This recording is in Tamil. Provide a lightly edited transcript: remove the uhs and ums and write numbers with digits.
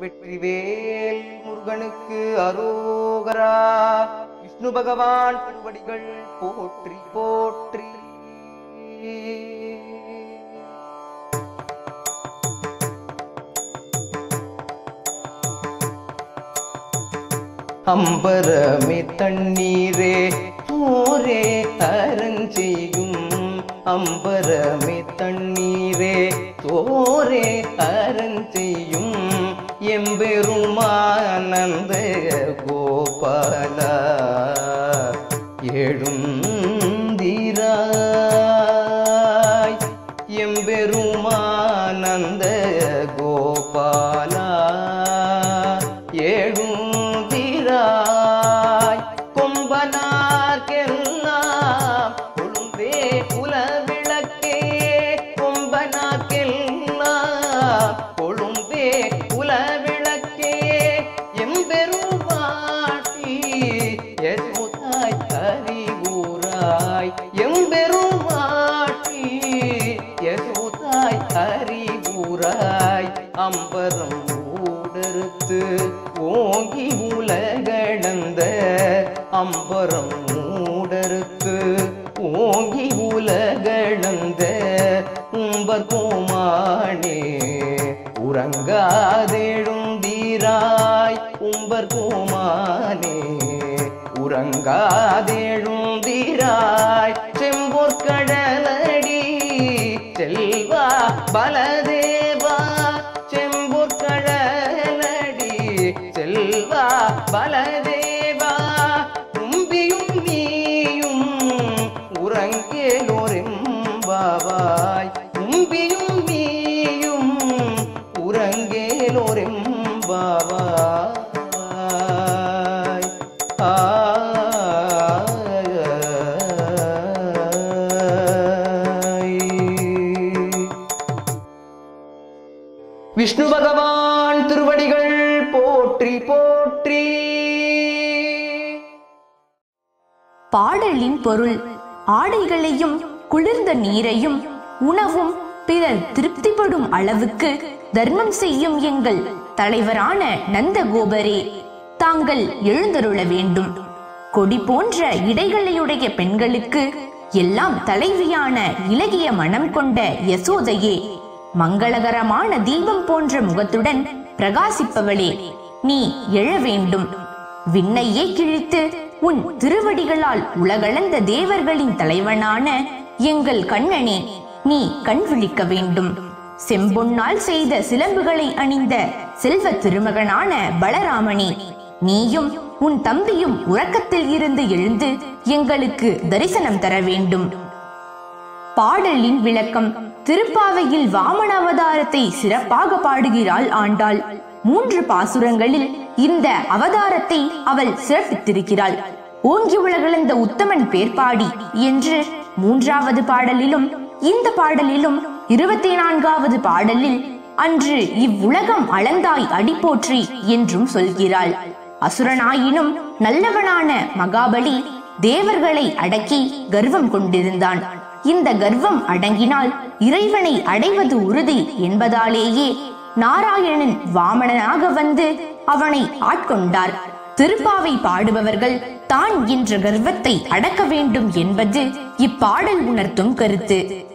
வெற்றிவேல் முருகனுக்கு அரோகரா. விஷ்ணு பகவான் திருவடிகள் போற்றி போற்றி. அம்பரமே தண்ணீரே போரே அரஞ்செய்யும். அம்பரமே தண்ணீரே தோரே அரஞ்செய்யும். எம்பெருமானந்த கோபாலா எழுந்திராய். எம்பெருமானந்த கோபாலா எழுந்திராய். கொம்பனார்க்கெல்லாம் கொழுந்தே குலவிளக்கே. கொம்பனார்க்கெல்லாம் கொழுந்தே குலவிளக்கே. எம்பெருமாட்டி யசோதாய் ஹரிகூராய். எம்பெருமாட்டி யசோதாய் ஹரிகூராய். அம்பரம் ஊடறுத்து ஓங்கி உலகளந்த. அம்பரம் ஊடறுத்து ஓங்கி உலகளந்த. உம்பர் கோமானே உறங்காதெழுந்தீராய். உம்பர் கோமானே உறங்காதெழுந்தீராய். செம்பொற்கடலடி செல்வா பலதேவா. செம்பொற்கடலடி செல்வா பலதேவா. உம்பியும் நீயும் உறங்கேலோரெம்பாவாய். உம்பியும் நீயும் உறங்கேலோரெம்பாவாய். விஷ்ணு பகவான் திருவடிகள் போற்றி போற்றி. பாடலின் பொருள்: ஆடைகளையும் குளிர்ந்த நீரையும் உணவும் பிறர் திருப்திப்படும் அளவுக்கு தர்மம் செய்யும் எங்கள் தலைவரான நந்தகோபரே, தாங்கள் எழுந்தருள வேண்டும். கொடி போன்ற இடைகளையுடைய பெண்களுக்கு எல்லாம் தலைவியான இலகிய மனம் கொண்ட யசோதையே, மங்களகரமான தீபம் போன்ற முகத்துடன் பிரகாசிப்பவளே, நீ எழ வேண்டும். விண்ணையே கிழித்து உன் திருவடிகளால் உலகளந்த தேவர்களின் தலைவனான எங்கள் கண்ணனே, நீ கண் விழிக்க வேண்டும். செம்பொன்னால் செய்த சிலம்புகளை அணிந்த செல்வ திருமகனான பலராமனே, நீயும் உன் தம்பியும் உறக்கத்தில் இருந்து எழுந்து எங்களுக்கு தரிசனம் தர வேண்டும். பாடலின் விளக்கம்: திருப்பாவையில் வாமன அவதாரத்தை சிறப்பாக பாடுகிறாள் ஆண்டாள். 3 பாசுரங்களில் இந்த அவதாரத்தை அவள் சிறப்பித்திருக்கிறாள். ஓங்கி உலகளந்த உத்தமன் பேர்பாடி என்று 3வது பாடலிலும், இந்த பாடலிலும் 24வது பாடலில் அன்று இவ்வுலகம் அளந்தாய் அடிபோற்றி என்றும் சொல்கிறாள். அசுரனாயினும் நல்லவனான மகாபலி தேவர்களை அடக்கி கர்வம் கொண்டிருந்தான். இந்த கர்வம் அடங்கினால் இறைவனை அடைவது உறுதி என்பதாலேயே நாராயணன் வாமனனாக வந்து அவனை ஆட்கொண்டார். திருப்பாவை பாடுபவர்கள் தான் என்ற கர்வத்தை அடக்க வேண்டும் என்பது இப்பாடல் உணர்த்தும் கருத்து.